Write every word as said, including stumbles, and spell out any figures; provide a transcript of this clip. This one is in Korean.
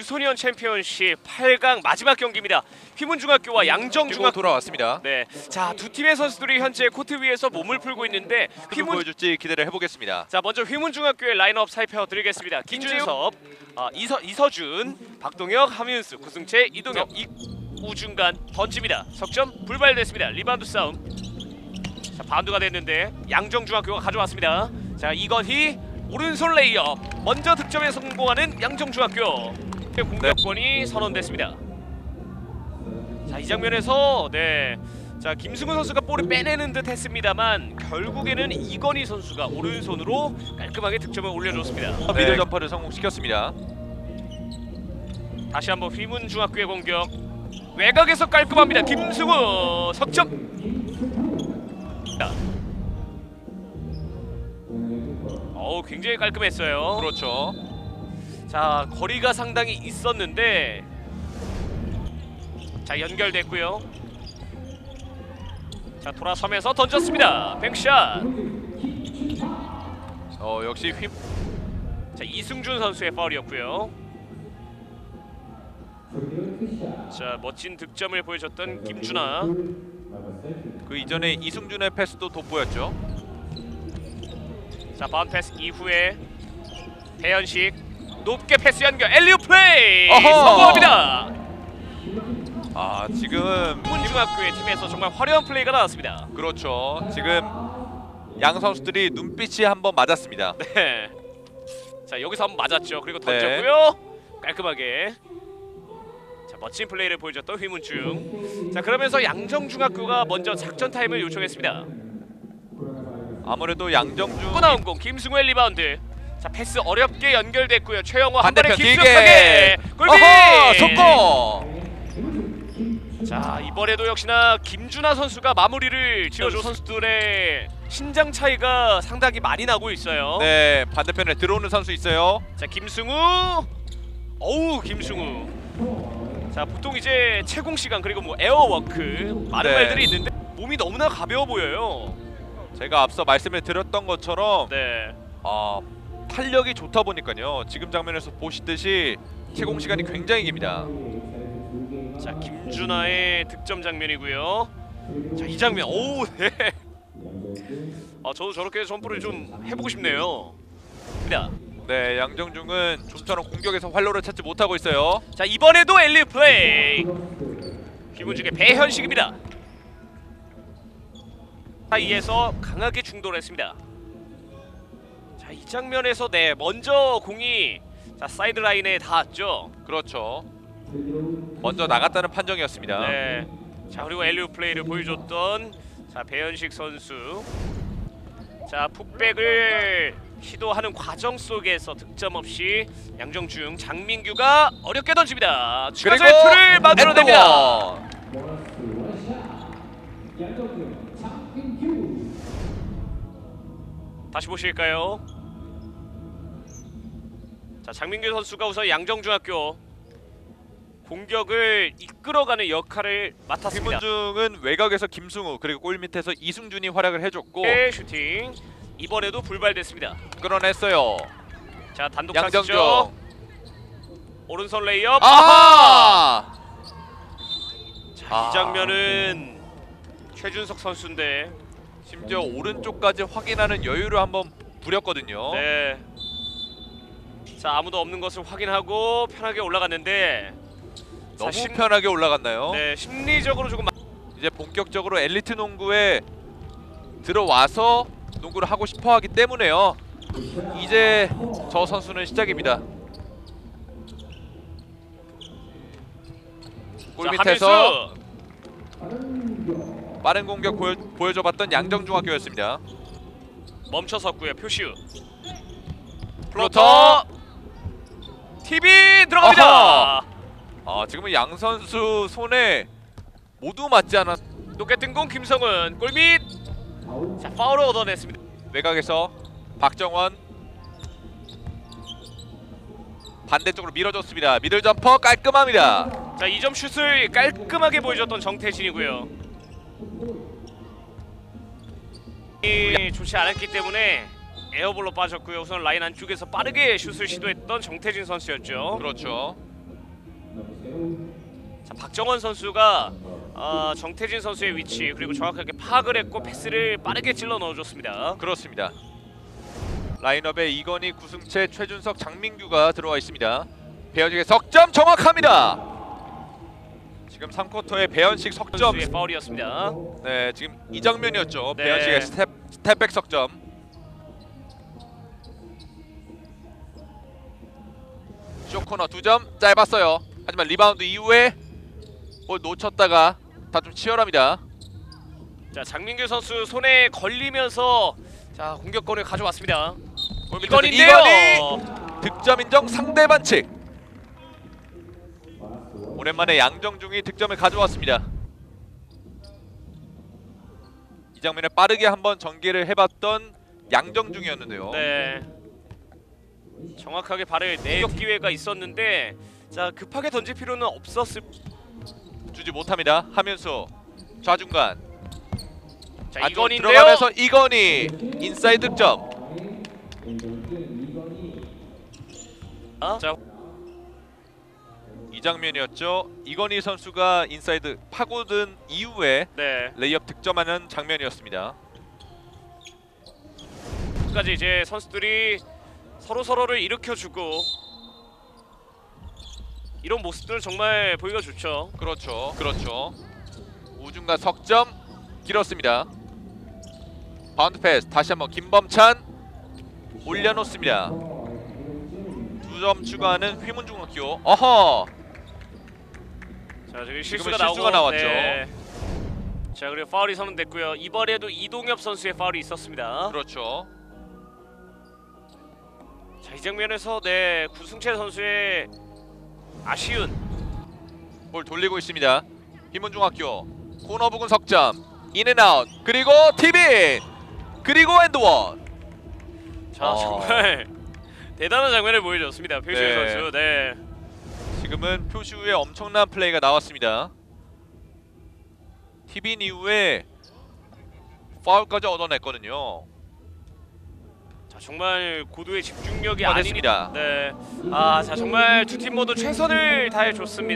유소년 챔피언십 팔 강 마지막 경기입니다. 휘문중학교와 양정중학교 돌아왔습니다. 네, 자 두 팀의 선수들이 현재 코트 위에서 몸을 풀고 있는데 휘문 보여줄지 기대를 해보겠습니다. 자 먼저 휘문중학교의 라인업 살펴드리겠습니다. 김준섭, 아, 이서, 이서준, 박동혁, 함윤수, 구승채, 이동혁, 이우중간 던집니다. 석점 불발됐습니다. 리바운드 싸움. 자 바운드가 됐는데 양정중학교가 가져왔습니다. 자 이건희 오른손 레이업 먼저 득점에 성공하는 양정중학교. 공격권이 네. 선언됐습니다. 자 이 장면에서 네. 자 김승우 선수가 볼을 빼내는 듯 했습니다만 결국에는 이건희 선수가 오른손으로 깔끔하게 득점을 올려줬습니다. 네. 미들 점퍼를 성공시켰습니다. 다시 한번 휘문중학교의 공격. 외곽에서 깔끔합니다. 김승우 석점. 어우 굉장히 깔끔했어요. 그렇죠. 자 거리가 상당히 있었는데 자 연결됐고요. 자 돌아서면서 던졌습니다. 뱅크샷. 어 역시 휘. 자 이승준 선수의 파울이었고요. 자 멋진 득점을 보여줬던 김준하. 그 이전에 이승준의 패스도 돋보였죠. 자 바운드 패스 이후에 배현식 높게 패스 연결 엘리오 플레이 어허! 성공합니다. 아 지금 휘문중학교의 팀에서 정말 화려한 플레이가 나왔습니다. 그렇죠. 지금 양 선수들이 눈빛이 한번 맞았습니다. 네. 자 여기서 한번 맞았죠. 그리고 네. 던졌고요. 깔끔하게. 자 멋진 플레이를 보여줬던 휘문중. 자 그러면서 양정중학교가 먼저 작전 타임을 요청했습니다. 아무래도 양정중 또 나온 공 김승우의 리바운드. 자 패스 어렵게 연결됐고요. 최영호 한 번에 반대편 깊숙하게 골밑. 속공. 자 이번에도 역시나 김준하 선수가 마무리를 지어준 선수들의 신장 차이가 상당히 많이 나고 있어요. 네 반대편에 들어오는 선수 있어요. 자 김승우. 어우 김승우. 자 보통 이제 채공 시간 그리고 뭐 에어워크 많은 네. 말들이 있는데 몸이 너무나 가벼워 보여요. 제가 앞서 말씀을 드렸던 것처럼 네. 아 탄력이 좋다 보니까요. 지금 장면에서 보시듯이 채공 시간이 굉장히 깁니다. 자 김준하의 득점 장면이고요. 자 이 장면 오우 네. 아 저도 저렇게 점프를 좀 해보고 싶네요. 입니다. 네 양정중은 좀처럼 공격에서 활로를 찾지 못하고 있어요. 자 이번에도 엘리 플레이. 휘문중의 배현식입니다. 사이에서 강하게 충돌했습니다. 자 이 장면에서 네 먼저 공이 자 사이드 라인에 닿았죠. 그렇죠. 먼저 나갔다는 판정이었습니다. 네. 자 그리고 엘리오 플레이를 보여줬던 자 배현식 선수. 자 풋백을 시도하는 과정 속에서 득점 없이 양정중 장민규가 어렵게 던집니다. 추가 점수를 만들어냅니다. 다시 보실까요? 자 장민규 선수가 우선 양정중학교 공격을 이끌어가는 역할을 맡았습니다. 휘문중은 외곽에서 김승우 그리고 골 밑에서 이승준이 활약을 해줬고 네, 슈팅 이번에도 불발됐습니다. 끌어냈어요. 자 단독 양정중. 찬스죠. 오른손 레이업. 아하! 자, 아. 이 장면은 최준석 선수인데 심지어 오른쪽까지 확인하는 여유를 한번 부렸거든요. 네. 자 아무도 없는 것을 확인하고 편하게 올라갔는데 너무 자, 심, 편하게 올라갔나요? 네 심리적으로 조금 이제 본격적으로 엘리트 농구에 들어와서 농구를 하고 싶어하기 때문에요. 이제 저 선수는 시작입니다. 골 밑에서 빠른 공격 보여, 보여줘봤던 양정중학교였습니다. 멈춰섰고요. 표시우 플로터 티비 들어갑니다. 아하! 아 지금은 양 선수 손에 모두 맞지 않았. 높게 뜬 공 김성훈 골밑. 자 파울을 얻어냈습니다. 외곽에서 박정원 반대쪽으로 밀어줬습니다. 미들 점퍼 깔끔합니다. 자 이 점 슛을 깔끔하게 보여줬던 정태진이고요. 이 좋지 않았기 때문에 에어볼로 빠졌고요. 우선 라인 안쪽에서 빠르게 슛을 시도했던 정태진 선수였죠. 그렇죠. 자, 박정원 선수가 아, 정태진 선수의 위치 그리고 정확하게 파악을 했고 패스를 빠르게 찔러 넣어줬습니다. 그렇습니다. 라인업에 이건희, 구승채, 최준석, 장민규가 들어와 있습니다. 배현식의 석점 정확합니다. 지금 삼 쿼터에 배현식 석점. 선수의 파울이었습니다. 네, 지금 이 장면이었죠. 네. 배현식의 스텝 스텝백 석점. 쇼코너 두 점 짧았어요. 하지만 리바운드 이후에 볼 놓쳤다가 다 좀 치열합니다. 자, 장민규 선수 손에 걸리면서 자 공격권을 가져왔습니다. 골밑에서 이건인데요. 이건희 득점 인정 상대 반칙. 오랜만에 양정중이 득점을 가져왔습니다. 이 장면에 빠르게 한번 전개를 해봤던 양정중이었는데요. 네. 정확하게 발을 내역 기회가 있었는데 자 급하게 던질 필요는 없었을. 주지 못합니다. 하면서 좌중간 자 안쪽 이건인데요. 들어가면서 이건희 인사이드 득점. 아? 자 이 장면이었죠. 이건희 선수가 인사이드 파고든 이후에 네. 레이업 득점하는 장면이었습니다. 끝까지 이제 선수들이 서로 서로를 일으켜주고 이런 모습들은 정말 보기가 좋죠. 그렇죠. 그렇죠. 우중간 석점 길었습니다. 바운드 패스 다시 한번 김범찬 올려놓습니다. 두 점 추가하는 휘문중학교. 어허. 자 지금 지금은 실수가, 실수가 나오고, 나왔죠. 네. 자 그리고 파울이 선언됐고요. 이번에도 이동엽 선수의 파울이 있었습니다. 그렇죠. 자 이 장면에서 네 구승채 선수의 아쉬운 볼 돌리고 있습니다. 휘문중학교 코너 부근 석점 인앤아웃 그리고 티빈 그리고 엔드원. 자 어. 정말 대단한 장면을 보여줬습니다. 표시우 네. 선수. 네. 지금은 표시우의 엄청난 플레이가 나왔습니다. 티빈 이후에 파울까지 얻어냈거든요. 자 정말 고도의 집중력이 뻔했습니다. 아닙니다. 네. 아 자 정말 두 팀 모두 최선을 다해 줬습니다.